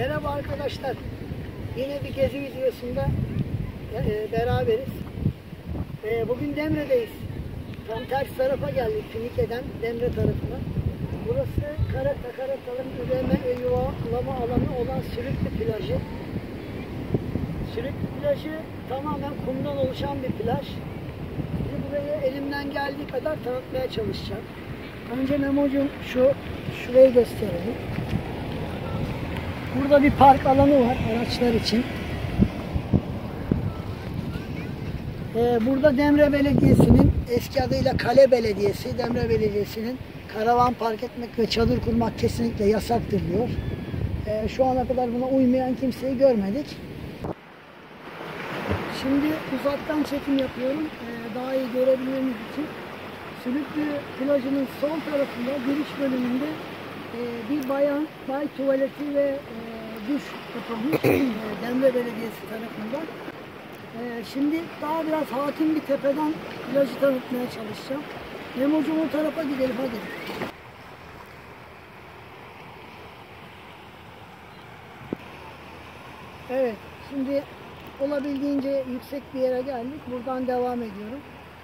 Merhaba arkadaşlar. Yine bir gezi videosunda beraberiz. Bugün Demre'deyiz. Tam ters tarafa geldik. Finike'den Demre tarafına. Burası karataların üreme ve yuvalama alanı olan Sülüklü plajı. Sülüklü plajı tamamen kumdan oluşan bir plaj. Şimdi burayı elimden geldiği kadar tanıtmaya çalışacağım. Önce Memo'cum şurayı gösterelim. Burada bir park alanı var araçlar için. Burada Demre Belediyesi'nin, eski adıyla Kale Belediyesi, Demre Belediyesi'nin karavan park etmek ve çadır kurmak kesinlikle yasaktır diyor. Şu ana kadar buna uymayan kimseyi görmedik. Şimdi uzaktan çekim yapıyorum. Daha iyi görebilmeniz için. Sülüklü plajının sol tarafında giriş bölümünde bir bay tuvaleti ve duş yapılmış Demre Belediyesi tarafından. Şimdi daha biraz hakim bir tepeden plajı tanıtmaya çalışacağım. Memo'cum o tarafa gidelim hadi. Evet, şimdi olabildiğince yüksek bir yere geldik. Buradan devam ediyorum.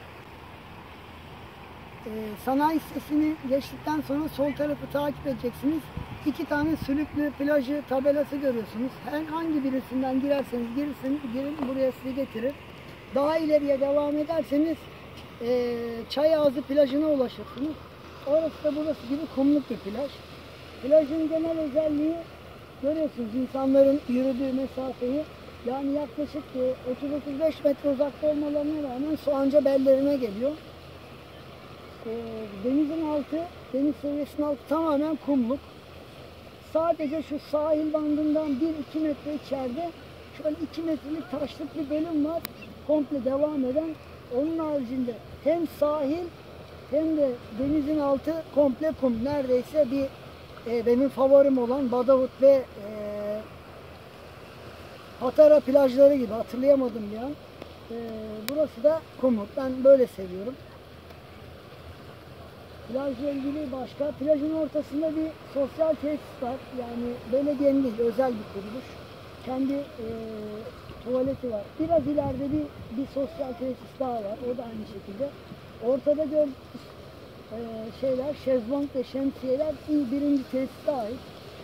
Sanayi sitesini geçtikten sonra sol tarafı takip edeceksiniz. 2 tane Sülüklü plajı tabelası görüyorsunuz. Herhangi birisinden girerseniz girin, buraya sizi getirir. Daha ileriye devam ederseniz Çayağızı plajına ulaşırsınız. Orası da burası gibi kumluk bir plaj. Plajın genel özelliği görüyorsunuz, insanların yürüdüğü mesafeyi. Yani yaklaşık 30-35 metre uzakta olmalarına rağmen su anca bellerine geliyor. Denizin altı, deniz seviyesinin altı tamamen kumluk. Sadece şu sahil bandından 1-2 metre içeride şöyle 2 metrelik taşlık bir bölüm var. Komple devam eden. Onun haricinde hem sahil hem de denizin altı komple kum. Neredeyse benim favorim olan Badavut ve Hatara plajları gibi, hatırlayamadım ya. Burası da kumluk. Ben böyle seviyorum. Plajla ilgili başka, plajın ortasında bir sosyal tesis var. Yani belediyenin değil, özel bir kuruluş. Kendi tuvaleti var. Biraz ileride bir sosyal tesis daha var. O da aynı şekilde. Ortada gördüğünüz şeyler, şezlong ve şemsiyeler birinci tesise ait.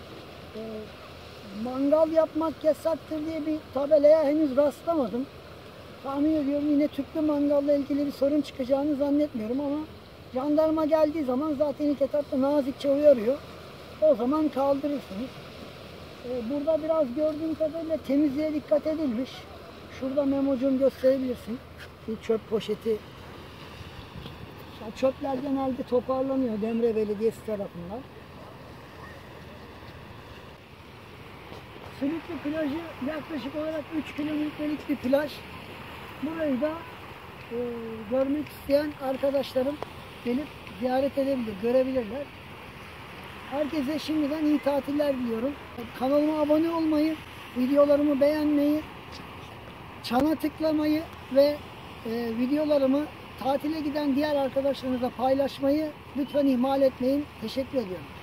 Mangal yapmak yasaktır diye bir tabelaya henüz rastlamadım. Tahmin ediyorum yine tüplü mangalla ilgili bir sorun çıkacağını zannetmiyorum ama jandarma geldiği zaman zaten ilk etapta nazikçe uyarıyor. O zaman kaldırırsınız. Burada biraz gördüğüm kadarıyla temizliğe dikkat edilmiş. Şurada Memo'cum gösterebilirsin. Bir çöp poşeti. Çöpler genelde toparlanıyor Demre Belediyesi tarafından. Sülüklü plajı yaklaşık olarak 3 kilometrelik bir plaj. Burayı da görmek isteyen arkadaşlarım gelip ziyaret edebilir, görebilirler. Herkese şimdiden iyi tatiller diliyorum. Kanalıma abone olmayı, videolarımı beğenmeyi, çana tıklamayı ve videolarımı tatile giden diğer arkadaşlarınızla paylaşmayı lütfen ihmal etmeyin. Teşekkür ediyorum.